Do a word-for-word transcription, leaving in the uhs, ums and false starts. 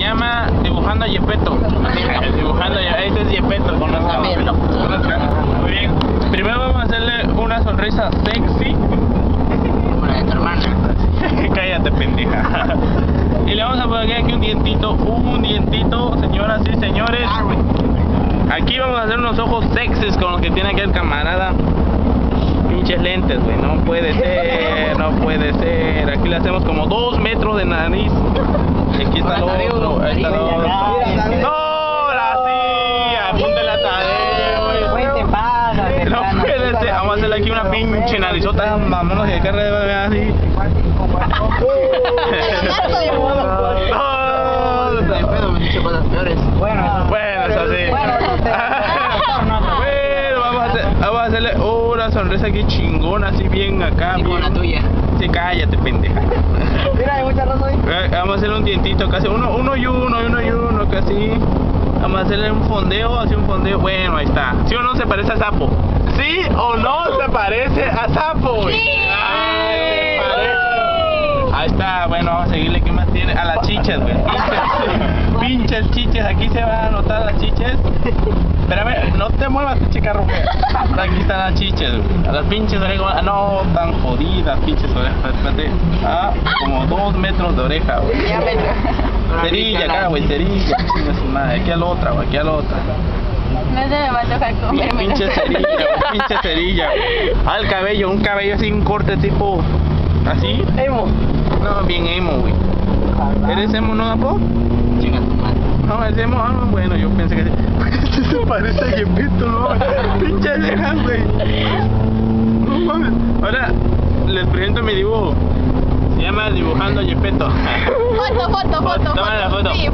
llama Dibujando a Yepeto. Dibujando a Yepeto. Este es Yepeto. Con las camas. Muy bien. Primero vamos a hacerle una sonrisa sexy. Una de tu hermana. Cállate, pendeja. Y le vamos a poner aquí un dientito. Un dientito, señoras y señores. Aquí vamos a hacer unos ojos sexys con los que tiene aquí el camarada. Pinches lentes, güey. No puede ser, no puede ser. Aquí le hacemos como dos metros de nariz. Y aquí está el otro. Ahí está el otro. ¡No! ¡La sí! ¡Apunte la Tadeo! No puede ser. Vamos a hacerle aquí una pinche narizota. Vámonos y de carrera así. Bueno, Bueno, es así. Bueno, vamos a, hacer, vamos a hacerle una sonrisa aquí chingona, así bien acá. y con bien. la tuya. Sí, cállate, pendeja. Mira, hay mucha razón. Vamos a hacerle un dientito casi, uno, uno y uno, uno y uno, casi. Vamos a hacerle un fondeo, así un fondeo. Bueno, ahí está. ¿Sí o no se parece a Sapo? ¿Sí o no se parece a Sapo? Sí. Ay, se parece. Ahí está, bueno, vamos a seguirle. ¿Qué más tiene? A las chiches, güey. Pinches, pinches chiches. Aquí se van a notar las chiches. Espérame, no te muevas, pinche carro. Aquí están las chiches, güey. A las pinches orejas. No tan jodidas, pinches orejas. Espérate. Ah, como dos metros de oreja, güey. Cerilla acá, güey, cerilla. Aquí a la otra, güey, aquí a la otra. No se me va a tocar comer. Pinche cerilla, güey, pinche cerilla. Al cabello, un cabello así, un corte tipo. ¿Así? Emo. No, bien emo, güey. ¿Eres emo, no, Apo? Chinga tu madre. No, es emo. Ah, bueno, yo pensé que sí. Este se parece a Yepeto, ¿no? Pinche cejas, güey. No mames. Ahora les presento mi dibujo. Se llama Dibujando a Yepeto. Foto, foto, foto. Toma la foto. Sí,